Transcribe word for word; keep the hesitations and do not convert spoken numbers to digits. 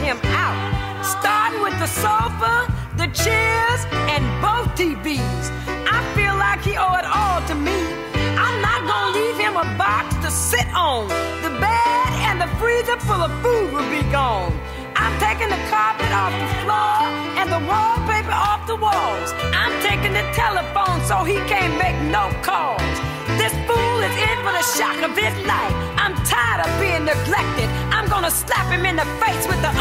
him out. Starting with the sofa, the chairs, and both T Vs. I feel like he owe it all to me. I'm not gonna leave him a box to sit on. The bed and the freezer full of food will be gone. I'm taking the carpet off the floor and the wallpaper off the walls. I'm taking the telephone so he can't make no calls. This fool is in for the shock of his life. I'm tired of being neglected. I'm gonna slap him in the face with the